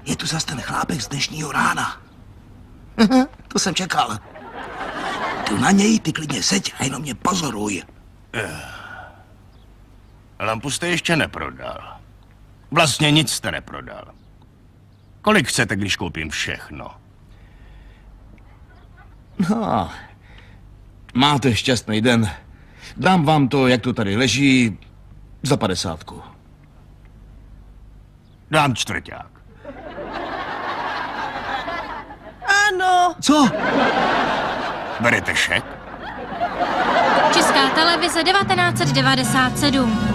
Je tu zas ten chlápek z dnešního rána. To jsem čekal. Tu na něj, ty klidně seď a jenom mě pozoruj. Lampu jste ještě neprodal. Vlastně nic jste neprodal. Kolik chcete, když koupím všechno? No, máte šťastný den. Dám vám to, jak to tady leží, za 50. Dám čtvrťák. Ano. Co? Berete šek? Česká televize 1997.